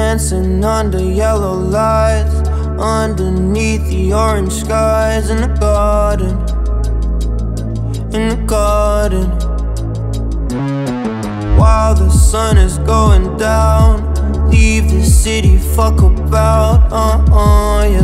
dancing under yellow lights, underneath the orange skies. In the garden, in the garden. While the sun is going down, leave the city, fuck about. Yeah.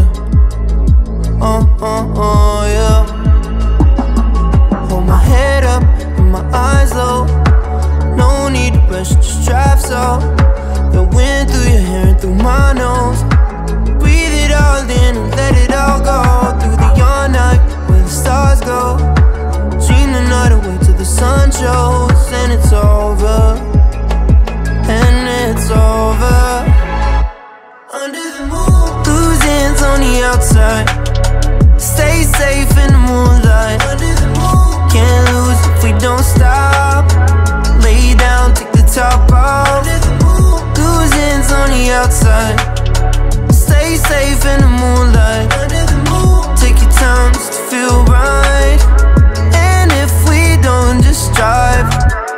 Yeah. Hold my head up and my eyes low. No need to rush, just drive slow. The wind through your hair and through my nose. Breathe it all in and let it all go. Through the all night where the stars go. Dream the night away till the sun shows. And it's over, and it's over. Under the moon, loose ends on the outside. Stay safe in the moonlight. Under the moon, can't lose if we don't stop. Lay down, take the top off. Under the moon, loose ends on the outside. Stay safe in the moonlight. Under the moon, take your time just to feel right. And if we don't, just drive.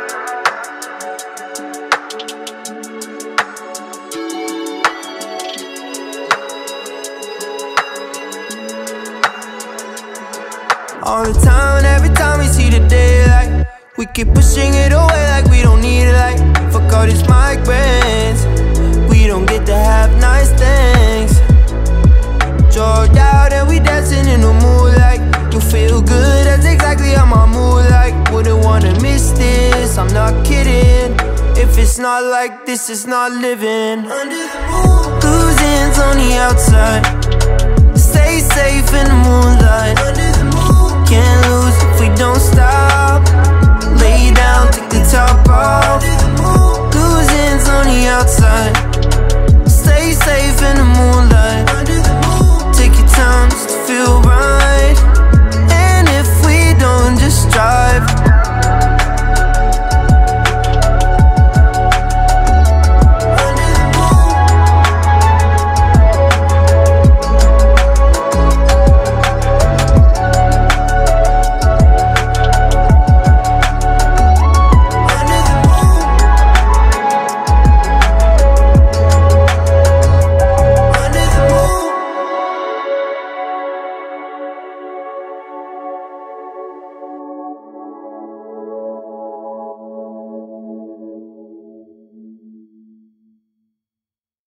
All the time, every time we see the daylight, we keep pushing it away like we don't need it. Like, fuck all these migraines, we don't get to have nice things. Drugged out and we dancing in the moonlight. You feel good, that's exactly how my mood like. Wouldn't wanna miss this, I'm not kidding. If it's not like this, it's not living. Under the moon, loose ends on the outside. Stay safe in the moonlight. Under the moon, can't lose if we don't stop.